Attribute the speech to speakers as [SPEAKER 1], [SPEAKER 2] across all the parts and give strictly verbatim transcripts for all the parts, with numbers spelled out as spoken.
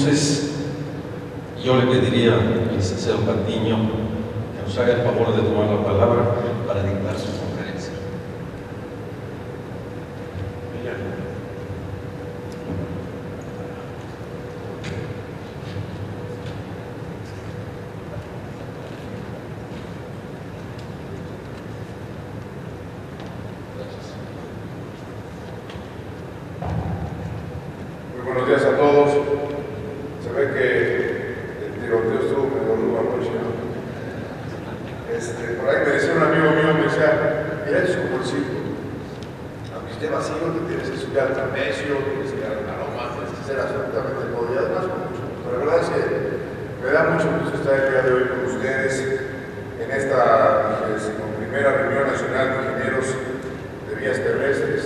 [SPEAKER 1] Entonces, yo le pediría al licenciado Patiño que nos haga el favor de tomar la palabra para dictar su conferencia.
[SPEAKER 2] Muy buenos días a todos. Se ve que el tiroteo estuvo medio rudo anoche, ¿no? Este, por ahí me decía un amigo mío, me decía, mira, eso es como el circo. Aunque esté vacío, te tienes que subir al trapecio, tienes que dar una loma, tienes que hacer absolutamente todo. Y además con mucho gusto. La verdad es que me da mucho gusto estar el día de hoy con ustedes en esta primera reunión nacional de ingenieros de vías terrestres.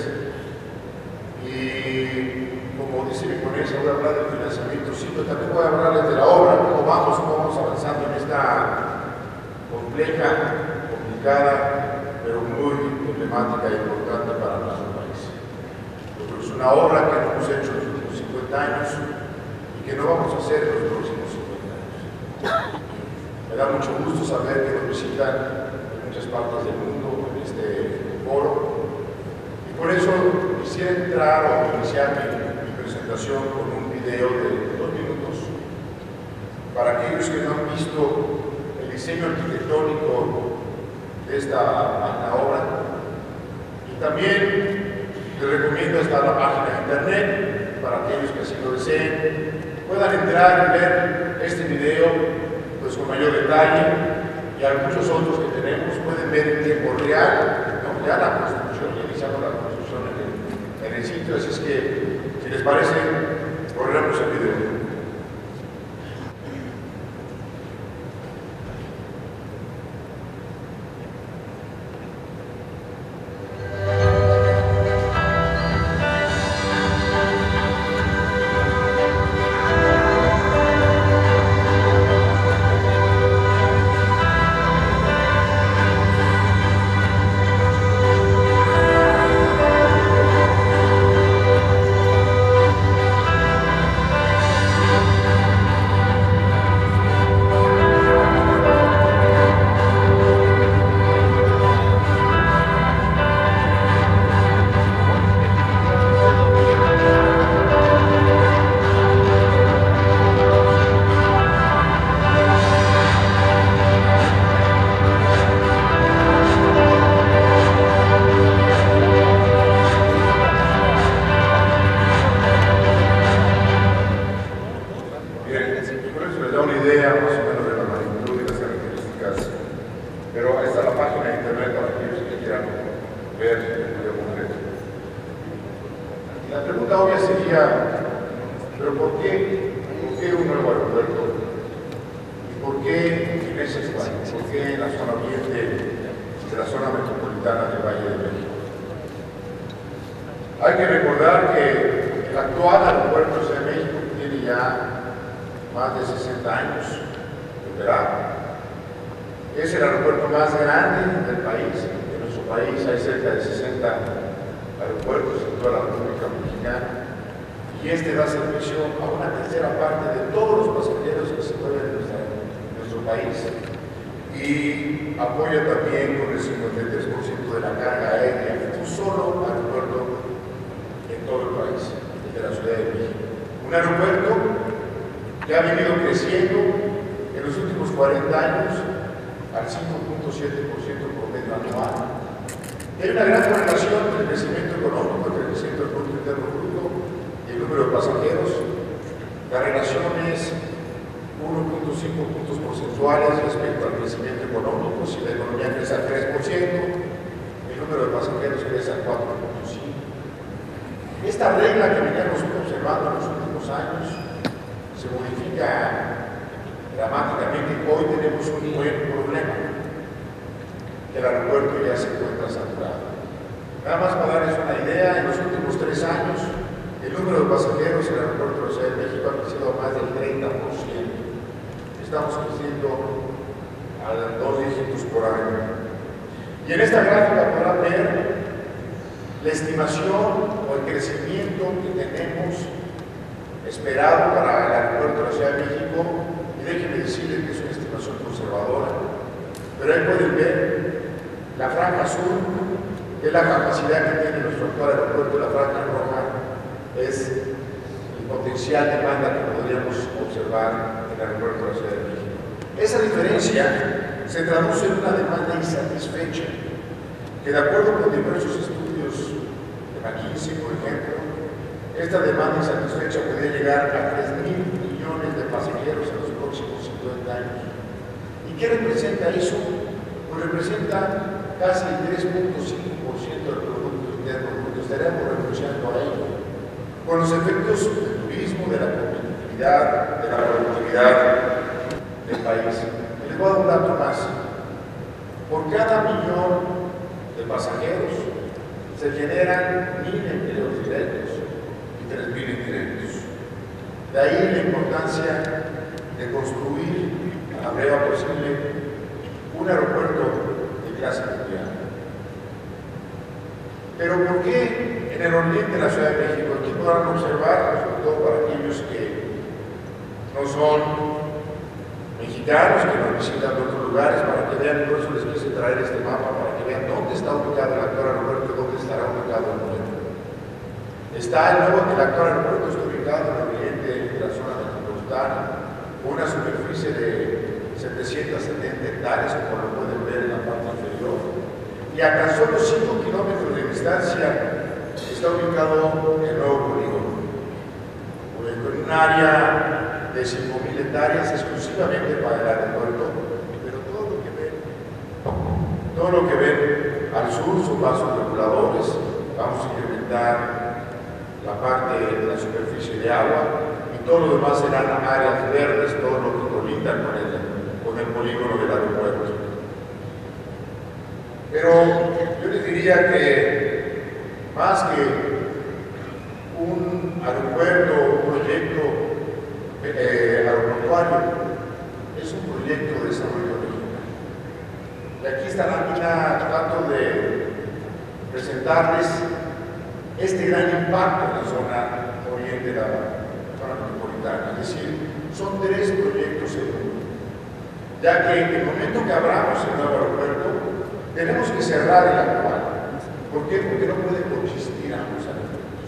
[SPEAKER 2] Y como dice mi ponencia, voy a hablar del financiamiento, sí, pero también voy a hablarles de la obra, cómo vamos, cómo vamos avanzando en esta compleja, complicada, pero muy emblemática e importante para nuestro país. Porque es una obra que no hemos hecho en los últimos cincuenta años y que no vamos a hacer en los próximos cincuenta años. Me da mucho gusto saber que nos visitan de muchas partes del mundo en este foro. Y por eso quisiera entrar o iniciar mi, mi presentación con un video de dos minutos para aquellos que no han visto el diseño arquitectónico de esta magna obra. Y también les recomiendo estar en la página de internet para aquellos que así lo deseen, puedan entrar y ver este video pues, con mayor detalle, y a muchos otros que tenemos pueden ver en tiempo real, ¿no? Ya la construcción, ya iniciamos la construcción en el, en el sitio, así es que, si les parece, corremos el video. esperado para el aeropuerto de la Ciudad de México, y déjenme decirles que es una estimación conservadora, pero ahí pueden ver la franja azul, que es la capacidad que tiene nuestro actual aeropuerto, la franja roja es el potencial demanda que podríamos observar en el aeropuerto de la Ciudad de México. Esa diferencia se traduce en una demanda insatisfecha, que de acuerdo con diversos estudios de McKinsey, por ejemplo, esta demanda insatisfecha podría llegar a tres mil millones de pasajeros en los próximos cincuenta años. ¿Y qué representa eso? Pues representa casi el tres punto cinco por ciento del Producto Interno Bruto. Estaremos renunciando a ello, con los efectos del turismo, de la competitividad, de la productividad del país. Y les voy a dar un dato más. Por cada millón de pasajeros se generan mil empleos directos y tres mil indirectos. De ahí la importancia de construir a la brevedad posible un aeropuerto de clase mundial. Pero ¿por qué en el oriente de la Ciudad de México? Aquí podrán observar, sobre todo para aquellos que no son mexicanos, que nos visitan de otros lugares, para que vean, por eso les quise traer este mapa, para que vean dónde está ubicado el actual aeropuerto y dónde estará ubicado el nuevo. Está el nuevo, el actual aeropuerto está ubicado en el oriente de la zona metropolitana, con una superficie de setecientas setenta hectáreas, como lo pueden ver en la parte inferior, y a tan solo cinco kilómetros de distancia está ubicado el nuevo polígono, en un área de cinco mil hectáreas exclusivamente para el aeropuerto, pero todo lo que ven, todo lo que ven al sur son vasos reguladores. Vamos a incrementar la parte de la superficie de agua y todo lo demás serán áreas verdes, todo lo que colinda con el, con el polígono del aeropuerto. Pero yo les diría que más que un aeropuerto, un proyecto eh, aeroportuario, es un proyecto de desarrollo regional. Y aquí está la mina, trato de presentarles este gran impacto en la zona oriente de la zona metropolitana. Es decir, son tres proyectos en uno. Ya que en el momento que abramos el nuevo aeropuerto, tenemos que cerrar el actual. ¿Por qué? Porque no puede coexistir ambos aeropuertos.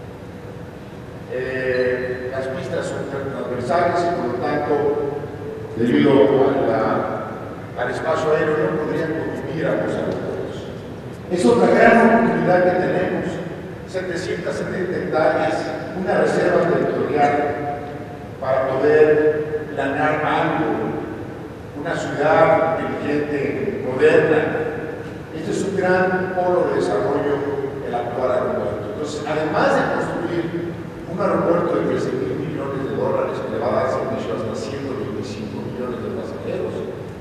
[SPEAKER 2] Eh, las pistas son transversales y por lo tanto, debido a la, al espacio aéreo, no podrían convivir ambos aeropuertos. Es otra gran oportunidad que tenemos. setecientas setenta hectáreas, una reserva territorial para poder planear algo, una ciudad inteligente, moderna. Este es un gran polo de desarrollo, el actual aeropuerto. Entonces, además de construir un aeropuerto de trece mil millones de dólares que le va a dar servicio hasta ciento veinticinco millones de pasajeros,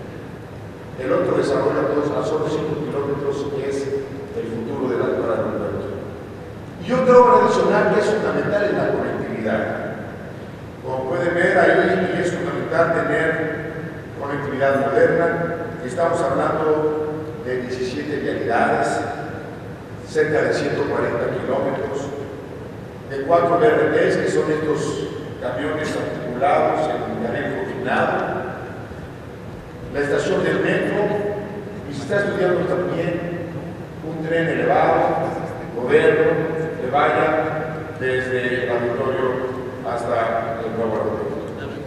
[SPEAKER 2] el otro desarrollo a solo cinco kilómetros es el futuro del actual aeropuerto. Y otra obra adicional que es fundamental es la conectividad. Como pueden ver ahí, es fundamental tener conectividad moderna. Estamos hablando de diecisiete vialidades, cerca de ciento cuarenta kilómetros, de cuatro B R Ts, que son estos camiones articulados en carril confinado, la estación del metro, y se está estudiando también un tren elevado, moderno, que vaya desde el auditorio hasta el nuevo aeropuerto.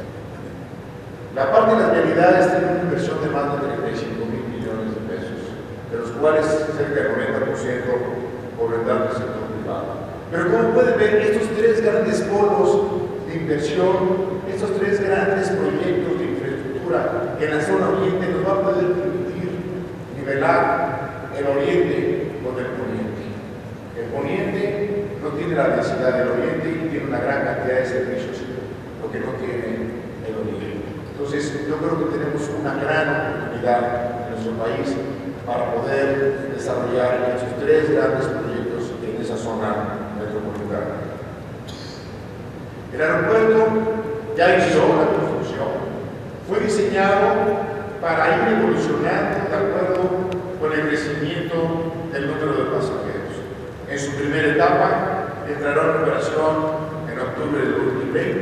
[SPEAKER 2] La parte de las vialidades tiene una inversión de más de treinta y cinco mil millones de pesos, de los cuales cerca del noventa por ciento corresponde al sector privado. Pero como pueden ver, estos tres grandes polos de inversión, estos tres grandes proyectos de infraestructura en la zona oriente nos va a poder permitir nivelar el oriente con el poniente. El poniente no tiene la densidad del oriente y tiene una gran cantidad de servicios, lo que no tiene el oriente. Entonces, yo creo que tenemos una gran oportunidad en nuestro país para poder desarrollar estos tres grandes proyectos en esa zona metropolitana. El aeropuerto ya inició la construcción. Fue diseñado para ir evolucionando de acuerdo con el crecimiento del número de pasajeros. En su primera etapa entrará en operación en octubre del dos mil veinte.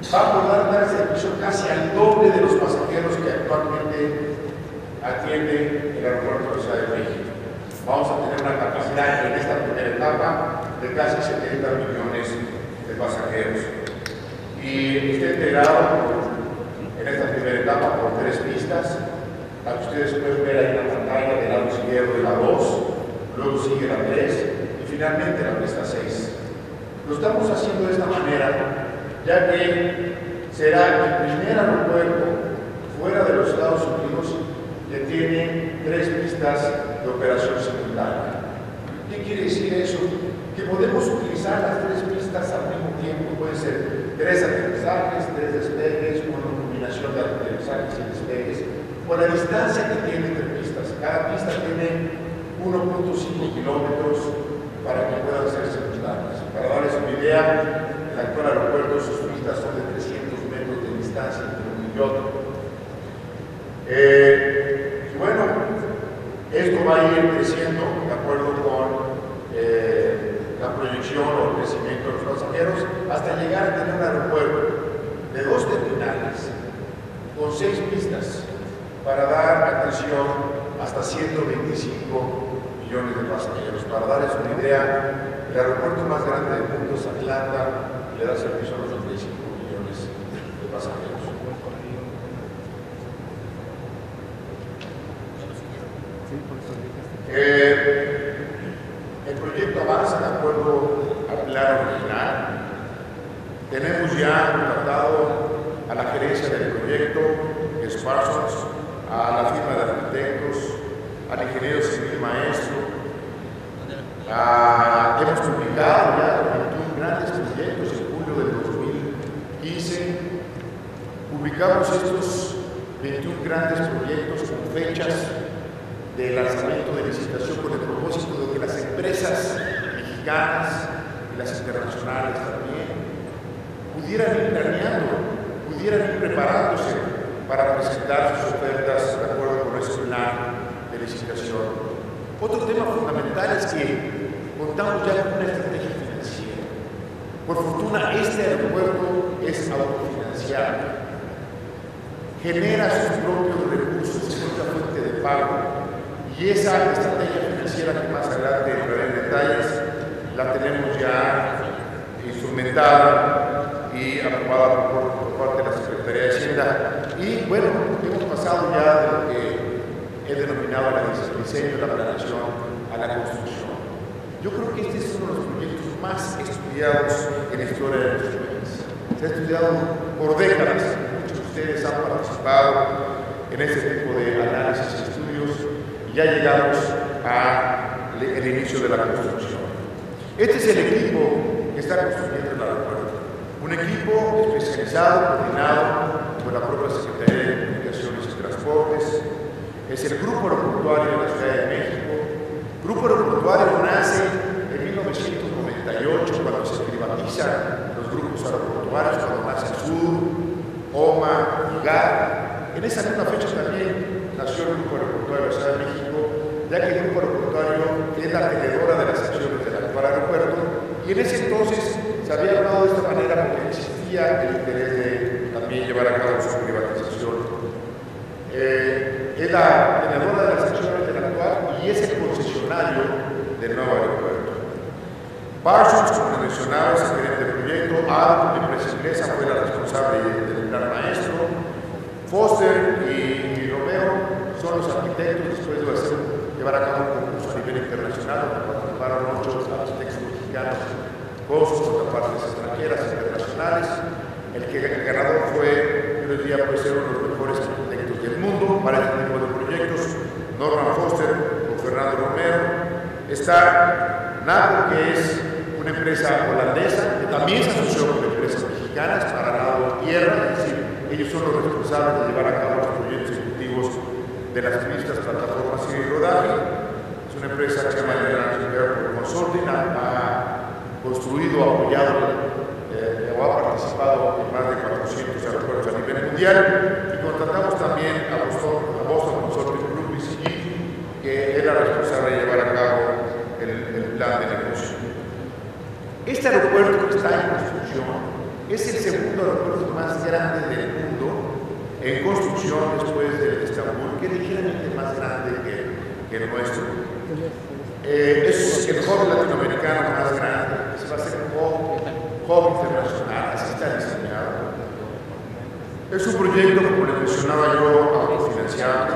[SPEAKER 2] va a poder dar servicio casi al doble de los pasajeros que actualmente atiende el aeropuerto de la Ciudad de México. Vamos a tener una capacidad en esta primera etapa de casi setenta millones de pasajeros. Y está integrado en esta primera etapa por tres pistas, la que ustedes pueden ver ahí en la pantalla del lado izquierdo de la dos, luego sigue la tres y finalmente la pista seis. Lo estamos haciendo de esta manera, ya que será el primer aeropuerto fuera de los Estados Unidos que tiene tres pistas de operación simultánea. ¿Qué quiere decir eso? Que podemos utilizar las tres pistas al mismo tiempo. Pueden ser tres aterrizajes, tres despegues, una combinación de aterrizajes y despegues, por la distancia que tiene entre pistas. Cada pista tiene uno punto cinco kilómetros para que puedan ser simultáneas. Para darles una idea, el actual aeropuerto, sus pistas son de trescientos metros de distancia entre uno y otro. Eh, y bueno, esto va a ir creciendo de acuerdo con eh, la proyección o el crecimiento de los pasajeros hasta llegar a tener un aeropuerto de dos terminales con seis pistas para dar atención hasta ciento veinticinco millones de pasajeros. Para darles una idea, el aeropuerto más grande del mundo es Atlanta y le da servicio a los ochenta y cinco millones de pasajeros. Eh, el proyecto avanza de acuerdo al plan original. Tenemos ya contratado a la gerencia del proyecto, que es Parsons, a la firma de arquitectos, al ingeniero civil maestro. A, hemos publicado ya veintiún grandes proyectos en julio del dos mil quince. Publicamos estos veintiún grandes proyectos con fechas de lanzamiento de licitación con el propósito de que las empresas mexicanas y las internacionales también pudieran ir planeando, pudieran ir preparándose para presentar sus ofertas de acuerdo con ese plan de licitación. Otro tema fundamental es que contamos ya con una estrategia financiera. Por fortuna, este aeropuerto es autofinanciado, genera sus propios recursos, es otra fuente de pago. Y esa estrategia financiera, que más adelante entraré en detalles, la tenemos ya instrumentada y aprobada por, por parte de la Secretaría de Hacienda. Y bueno, hemos pasado ya de lo que he denominado el diseño, la planeación, a la construcción. Yo creo que este es uno de los proyectos más estudiados en la historia de nuestro país. Se ha estudiado por décadas. Muchos de ustedes han participado en este tipo de análisis y estudios. Ya llegamos al inicio de la construcción. Este es el equipo que está construyendo el aeropuerto. Un equipo especializado, coordinado por la propia Secretaría de Comunicaciones y Transportes. Es el Grupo Aeroportuario de la Ciudad de México. El Grupo Aeroportuario nace en mil novecientos noventa y ocho, cuando se privatizan los grupos aeroportuarios, cuando nace Sur, O M A, I G A R. En esa misma fecha también nació el Grupo Aeroportuario de la Ciudad de México, ya que el Grupo Aeroportuario es la tenedora de las acciones del actual aeropuerto, y en ese entonces se había armado de esta manera porque existía el interés de también llevar a cabo su privatización. Eh, es la tenedora de las acciones del actual y es el concesionario del nuevo aeropuerto. Parsons, como mencionaba, es el gerente del proyecto. A, la empresa inglesa, fue la responsable del plan maestro. Foster y, y Romero son los arquitectos, después de hacer, llevar a cabo un concurso a nivel internacional, donde participaron ocho arquitectos mexicanos con sus contrapartes extranjeras e internacionales. El, que, el ganador fue, yo diría, puede ser uno de los mejores arquitectos del mundo para este tipo de proyectos, Norman Foster con Fernando Romero. Está NACO, que es una empresa holandesa, que también se asoció con empresas mexicanas para nado tierra, es decir, ellos son los responsables de llevar a cabo los proyectos ejecutivos de las pistas, plataformas y rodaje. Es una empresa que se llama International Airport Consulting, ha construido, apoyado eh, o ha participado en más de cuatrocientos aeropuertos a nivel mundial. Y contratamos también a Boston, a Boston Consulting Group, B C G, que es la responsable de llevar a cabo el, el plan de negocio. Este aeropuerto que está en construcción Es el segundo aeropuerto más grande del mundo en construcción después de Estambul, que es ligeramente más grande que, que el nuestro. Eh, es el hub latinoamericano más grande, se va a hacer un hub, hub internacional, así está diseñado. Es un proyecto, como le mencionaba yo, autofinanciable,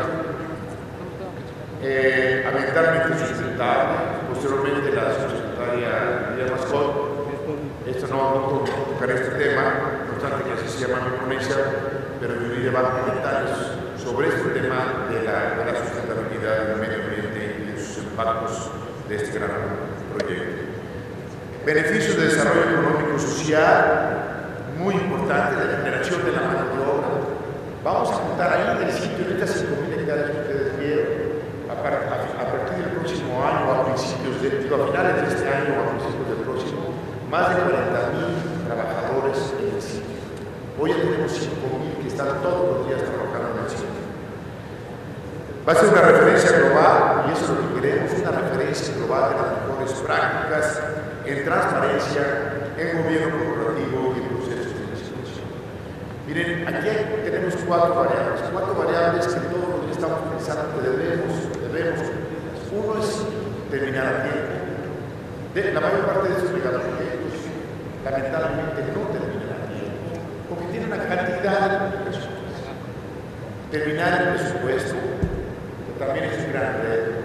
[SPEAKER 2] eh, ambientalmente sustentable. Posteriormente la subsecretaria Lidia Mascot, esto no, no, no tocaré este tema, no obstante que así se llama mi ponencia, pero yo diría va a comentar sobre este tema de la, de la sustentabilidad del medio ambiente y de sus impactos de este gran proyecto. Beneficios de desarrollo económico y social, muy importante, de la generación de la mano de obra. Vamos a contar ahí en el sitio, en estas cinco mil hectáreas que ustedes vieron, a, a, a partir del próximo año, a principios de, digo, a finales de este año o a principios del próximo, más de cuarenta mil trabajadores en el sitio. Hoy ya tenemos cinco mil que están todos los días trabajando en el sitio. Va a ser una referencia global, y eso es lo que queremos, una referencia global de las mejores prácticas en transparencia, en gobierno corporativo y en procesos de licitación. Miren, aquí tenemos cuatro variables, cuatro variables que todos los días estamos pensando que debemos, debemos. Uno es terminar a tiempo. De, la mayor parte de estos megaproyectos, lamentablemente, no terminan a tiempo, porque tienen una cantidad de complicaciones. Terminar el presupuesto también es un gran reto.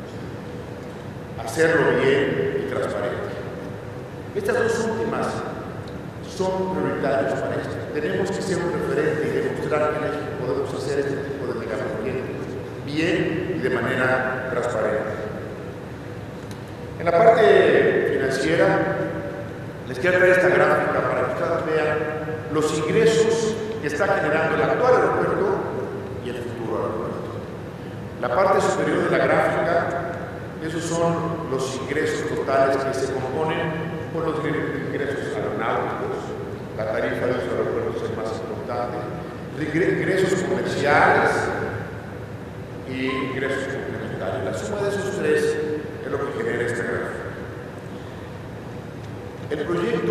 [SPEAKER 2] Hacerlo bien y transparente. Estas dos últimas son prioritarias para esto. Tenemos que ser un referente y demostrar que en México podemos hacer este tipo de megaproyectos bien y de manera transparente. En la parte financiera, les quiero traer esta gráfica para que ustedes vean los ingresos que está generando el actual aeropuerto y el futuro aeropuerto. La parte superior de la gráfica, esos son los ingresos totales que se componen por los ingresos aeronáuticos, la tarifa de los aeropuertos es más importante, ingresos comerciales y ingresos complementarios. La suma de esos tres es lo que genera esta gráfica. El proyecto,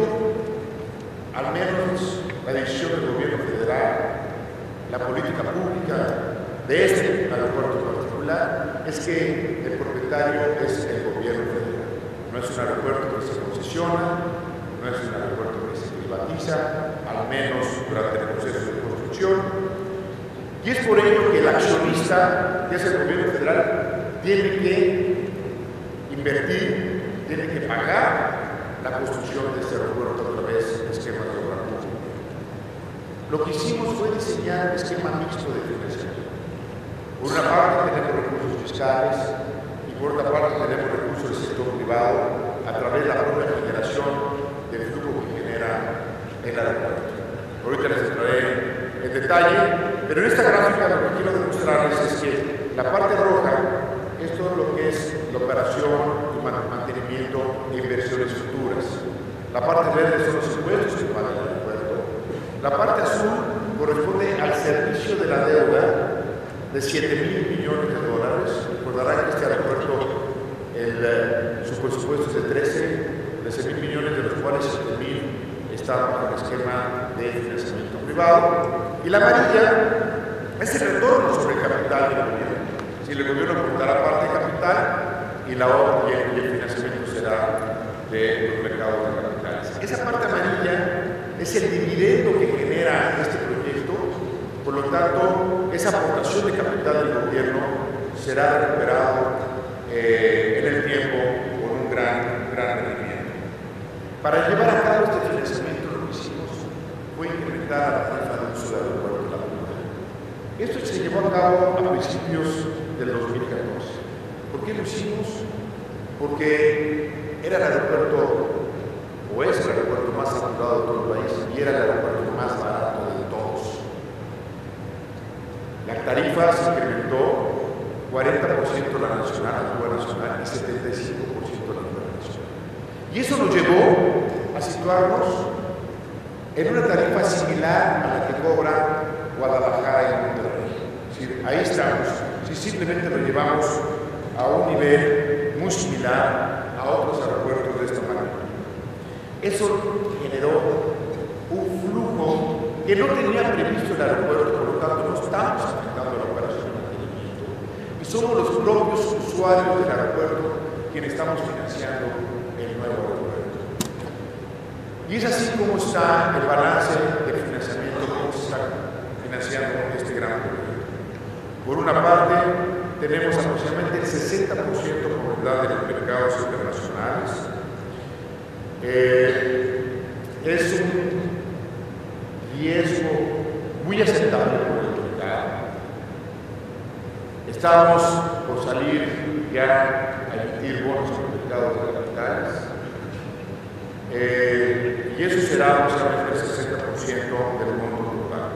[SPEAKER 2] al menos la decisión del gobierno federal, la política pública de este aeropuerto en particular, es que el propietario es el gobierno federal. No es un aeropuerto que se concesiona, no es un aeropuerto que se privatiza, al menos durante el proceso de construcción. Y es por ello que el accionista, que es el gobierno federal, tiene que invertir, tiene que pagar la construcción de este aeropuerto a través de esquemas de obra pública. Lo que hicimos fue diseñar un esquema mixto de financiación. Por una parte tenemos recursos fiscales y por otra parte tenemos recursos del sector privado a través de la propia generación del flujo que genera el aeropuerto. Ahorita les traeré el detalle, pero en esta gráfica lo que quiero demostrarles es que la parte roja es todo lo que es la operación, el mantenimiento e inversiones futuras. La parte verde son los impuestos que paga el aeropuerto. La parte azul corresponde al servicio de la deuda de siete mil millones de dólares. Recordarán que este aeropuerto, el, su presupuesto es de trece mil millones, de los cuales siete mil está bajo el esquema de financiamiento privado. Y la amarilla es el retorno sobre el capital del gobierno. Si el gobierno aportará parte de capital y la otra y el financiamiento será de los mercados de capitales. Esa parte amarilla es el dividendo que genera este proyecto. Por lo tanto, esa aportación de capital del gobierno será recuperado eh, en el tiempo con un gran, gran rendimiento. Para llevar a cabo este financiamiento, lo que hicimos fue incrementar la tarifa de uso del aeropuerto de la Laguna. Esto se llevó a cabo a principios del dos mil catorce. ¿Por qué lo hicimos? Porque era el aeropuerto, o es el aeropuerto más saturado de todo el país, y era el aeropuerto más barato de todos. La tarifa se incrementó cuarenta por ciento la nacional, la nueva nacional, y setenta y cinco por ciento la nueva nacional. Y eso nos llevó a situarnos en una tarifa similar a la que cobra Guadalajara y Monterrey. Es decir, ahí estamos. Si simplemente lo llevamos a un nivel muy similar a otros aeropuertos de esta magnitud. Eso generó un flujo que no tenía previsto el aeropuerto, por lo tanto no estamos afectando la operación de mantenimiento y somos los propios usuarios del aeropuerto quienes estamos financiando el nuevo aeropuerto. Y es así como está el balance del financiamiento, cómo se está financiando este gran proyecto. Por una parte, tenemos aproximadamente el sesenta por ciento propiedad de los mercados internacionales. Eh, es un riesgo muy aceptable por el mercado. Estamos por salir ya a emitir bonos en los mercados de capitales. Eh, y eso será aproximadamente el sesenta por ciento del mundo total.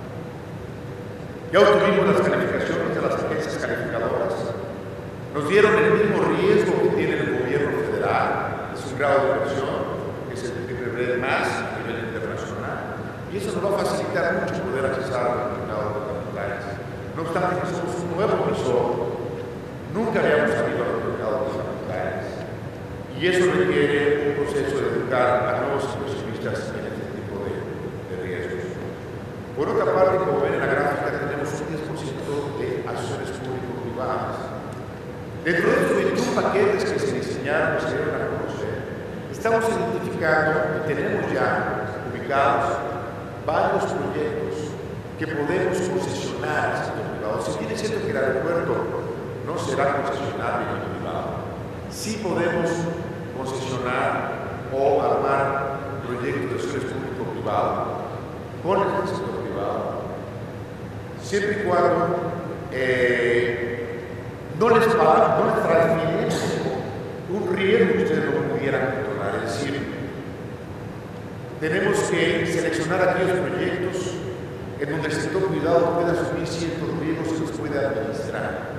[SPEAKER 2] Ya obtuvimos las calificaciones de las agencias calificadoras. Nos dieron el mismo riesgo que tiene el gobierno federal. Es un grado de inversión que se prevé más a nivel internacional. Y eso nos va a facilitar mucho poder accesar al mercado de capitales. No obstante que somos un nuevo emisor, nunca habíamos salido a los mercados de capitales. Y eso requiere un proceso de educar a nuevos inversionistas en este tipo de, de riesgos. Por otra parte, como ven en la gráfica, tenemos un diez por ciento de acciones público-privadas. Dentro de estos veintiún paquetes que se diseñaron y se dieron a conocer, estamos identificando y tenemos ya ubicados varios proyectos que podemos concesionar al sector privado. Si bien es cierto que el aeropuerto no será concesionable en el privado, sí podemos concesionar o armar proyectos de acciones público-privado con el sector privado, siempre y cuando eh, no les pagan, no les transfieren un riesgo que ustedes no pudieran controlar. Es decir, tenemos que seleccionar aquellos proyectos en donde el sector privado pueda asumir ciertos riesgos y los pueda administrar.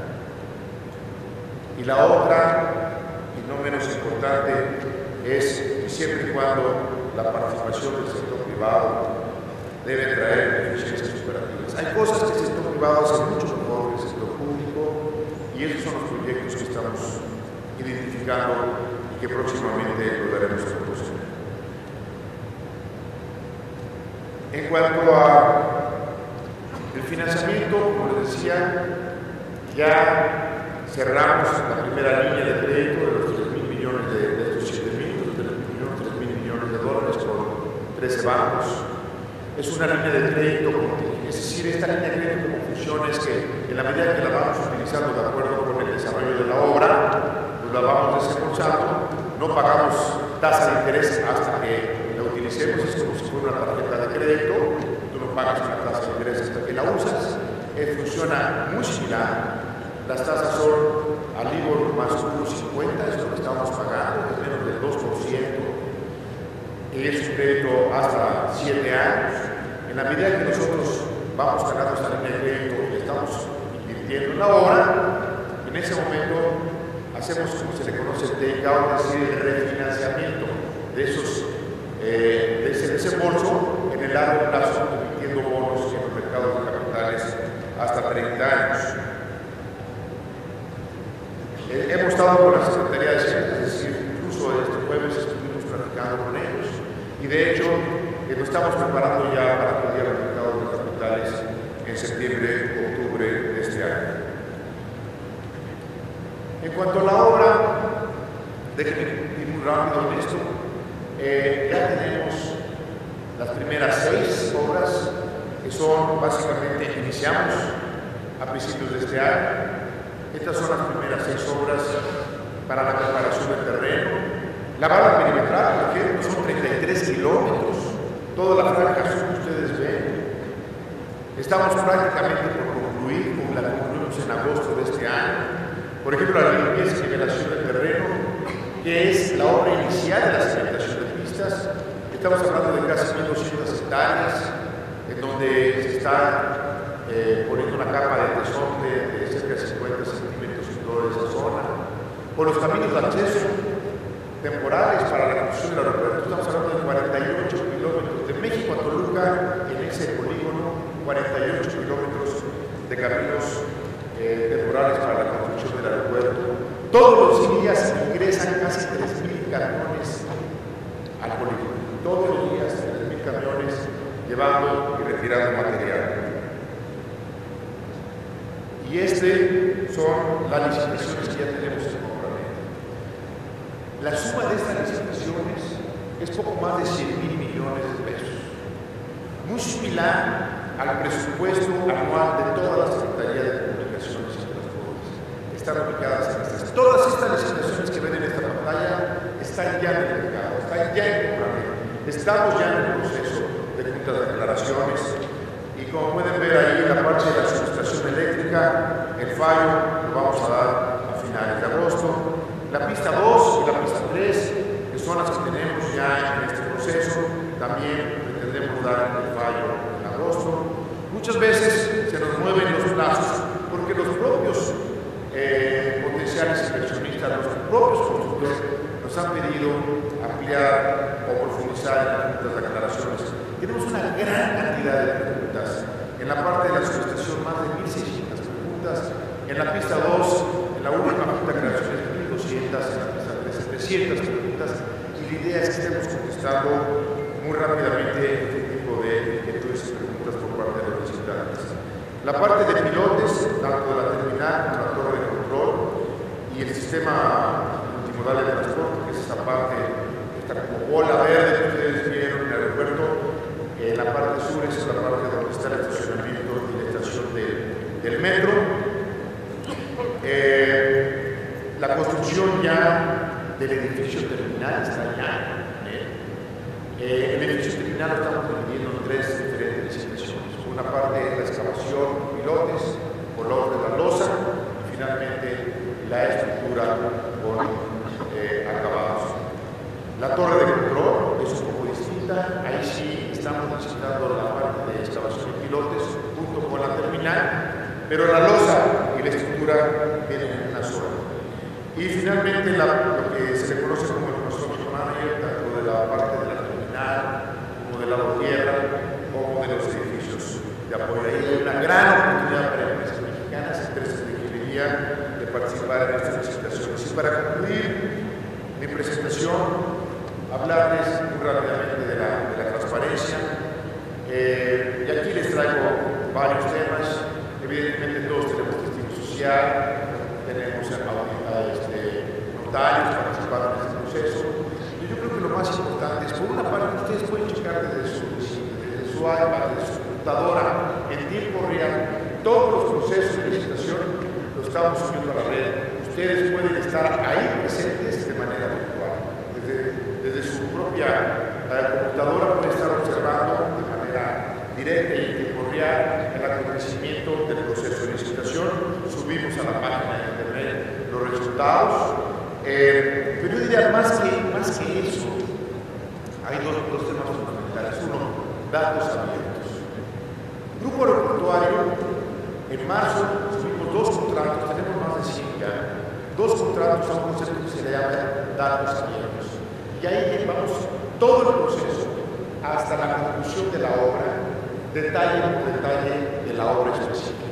[SPEAKER 2] Y la otra, y no menos importante, es que siempre y cuando la participación del sector privado debe traer eficiencias operativas. Hay cosas que el sector privado hace mucho mejor que el sector público y esos son los proyectos que estamos identificando y que próximamente lo daremos a conocer. En cuanto al financiamiento, como les decía, ya cerramos la primera línea de crédito de los tres mil millones de, de estos siete mil, los tres mil millones de dólares con trece bancos. Es una línea de crédito, es decir, esta línea de crédito como funciona es que en la medida que la vamos utilizando de acuerdo con el desarrollo de la obra, pues la vamos desembolsando, no pagamos tasa de interés hasta que la utilicemos, es como si fuera una tarjeta de crédito, tú no pagas una tasa de interés hasta que la usas, eh, funciona muy similar, las tasas son al LIBOR más uno punto cincuenta, es lo que estamos pagando, es menos del dos por ciento, y es un crédito hasta siete años. En la medida que nosotros vamos ganando esta línea de crédito y estamos invirtiendo en la obra, en ese momento hacemos como se le conoce el take-out, es decir, el refinanciamiento de, esos, eh, de ese desembolso en el largo plazo, emitiendo bonos en los mercados de capitales hasta treinta años. Eh, hemos estado con la Secretaría de Hacienda, es decir, incluso este jueves estuvimos platicando con ellos y de hecho eh, lo estamos preparando ya para acudir al mercado de capitales en septiembre, octubre de este año. En cuanto a la obra, déjenme ir muy rápido en esto, eh, ya tenemos las primeras seis obras que son básicamente, iniciamos a principios de este año. Estas son las primeras seis obras para la preparación del terreno. La barra perimetral, por ejemplo, son treinta y tres kilómetros, toda la franja sur que ustedes ven. Estamos prácticamente por concluir, como la concluimos en agosto de este año. Por ejemplo, la limpieza y nivelación del terreno, que es la obra inicial de la cementación de pistas. Estamos hablando de casi mil doscientas hectáreas, en donde se está eh, poniendo una capa de tesón de, de cerca de cincuenta centímetros en toda esa zona. Por los caminos de acceso temporales para la construcción del aeropuerto, estamos hablando de cuarenta y ocho kilómetros de México a Toluca, en ese polígono, cuarenta y ocho kilómetros de caminos eh, temporales para la construcción del aeropuerto. Todos los días ingresan casi tres mil camiones al polígono. Todos los días tres mil camiones las licitaciones que ya tenemos en compraventa. La suma de estas licitaciones es poco más de cien mil millones de pesos, muy similar al presupuesto anual de toda la Secretaría de Comunicaciones y Transportes. Están aplicadas en estas. Todas estas licitaciones que ven en esta pantalla están ya en el mercado, están ya en compraventa. Estamos ya en el proceso de juntas de declaraciones y como pueden ver ahí en la parte de la subestación eléctrica, el fallo lo vamos a dar a finales de agosto. La pista dos y la pista tres, que son las que tenemos ya en este proceso, también pretendemos dar el fallo en agosto. Muchas veces se nos mueven los plazos porque los propios eh, potenciales inversionistas, los propios constructores nos han pedido ampliar o profundizar en las juntas de aclaraciones. Tenemos una gran cantidad de preguntas. En la parte de la subestación, más de mil seiscientas preguntas. En la pista dos, en la última junta de aclaraciones, mil doscientas, en la pista tres, trescientas preguntas. Y la idea es que estemos contestando muy rápidamente este tipo de inquietudes y preguntas por parte de los visitantes. La parte de pilotes, tanto de la terminal como la torre de control y el sistema multimodal de transporte, que es esta parte, esta como bola verde que ustedes vieron en el aeropuerto. En la parte sur es la parte donde está el estacionamiento y la estación de, del metro. Eh, la construcción ya del edificio terminal está ya. Eh, el edificio terminal lo estamos dividiendo en tres diferentes licitaciones. Una parte es la excavación, pilotes, color de la losa y finalmente la estructura con eh, acabados. La torre de control es un poco distinta. Ahí sí estamos necesitando la parte de excavación y pilotes junto con la terminal, pero la losa y la estructura vienen en una sola. Y finalmente la, lo que se le conoce como el construction manager, tanto de la parte de la terminal, como de la tierra, como de los edificios de apoyo. Ahí hay una gran oportunidad para empresas mexicanas, empresas de ingeniería, de participar en estas licitaciones. Y para concluir mi presentación, hablarles muy rápidamente de la, de la transparencia. Eh, y aquí les traigo varios temas. Evidentemente todos tenemos testigo social, tenemos a, a, este, notarios participando en este proceso. Y yo creo que lo más importante es, por una parte, ustedes pueden checar desde su, desde su iPad, desde su computadora, en tiempo real, todos los procesos de licitación los estamos subiendo a la red. Ustedes pueden estar ahí presentes de manera virtual. Desde, desde su propia eh, computadora pueden estar observando de manera directa y en tiempo real el acontecimiento del proceso de licitación. Subimos a la página de internet los resultados. Eh, pero yo diría más que, más que eso, hay dos, dos temas fundamentales. Uno, datos abiertos. Grupo Aeroportuario, en marzo subimos dos contratos, tenemos más de cien ya, dos contratos a un concepto que se le llama datos abiertos. Y ahí llevamos todo el proceso hasta la conclusión de la obra, detalle por detalle de la obra específica.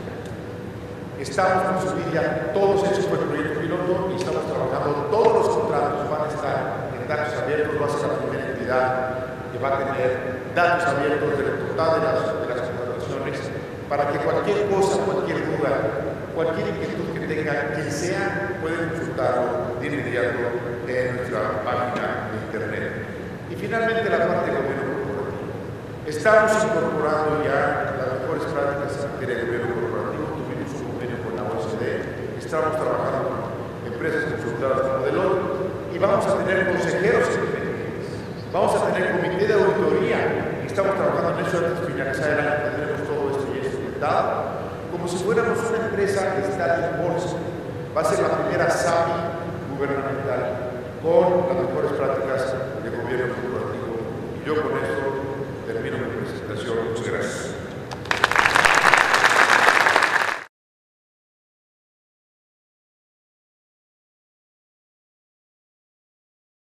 [SPEAKER 2] Estamos por subir ya todos esos por el proyecto piloto y estamos trabajando, todos los contratos van a estar en datos abiertos, va a ser la primera entidad que va a tener datos abiertos del total de las, de las contrataciones para que cualquier cosa, cualquier duda, cualquier inquietud que tenga, quien sea, puede consultarlo de inmediato en nuestra página de internet. Y finalmente la parte de gobierno corporativo. Estamos incorporando ya las mejores prácticas en materia de gobierno corporativo. Tuvimos un convenio con la O E C D, estamos trabajando con empresas consultoras como Deloitte y vamos a tener consejeros independientes. Vamos a tener comité de auditoría y estamos trabajando en eso antes de finalizar el año. Tendremos todo esto ya instrumentado, como si fuéramos una empresa que está en bolsa. Va a ser la primera S A P I gubernamental con las mejores prácticas de gobierno corporativo. Y yo con esto termino mi presentación. Muchas gracias.